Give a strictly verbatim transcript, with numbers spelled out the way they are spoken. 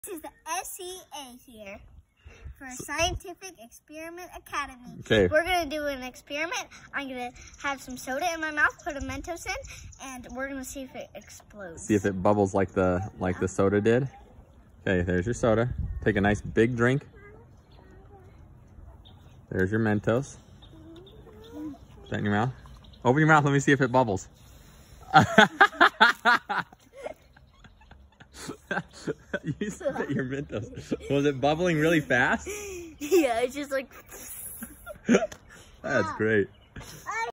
This is the S E A here for Scientific Experiment Academy. Okay. We're going to do an experiment. I'm going to have some soda in my mouth, put a Mentos in, and we're going to see if it explodes. See if it bubbles like the like the soda did. Okay, there's your soda. Take a nice big drink. There's your Mentos. Put that in your mouth. Open your mouth, let me see if it bubbles. You spit your Mentos. Was it bubbling really fast? Yeah, it's just like... That's great.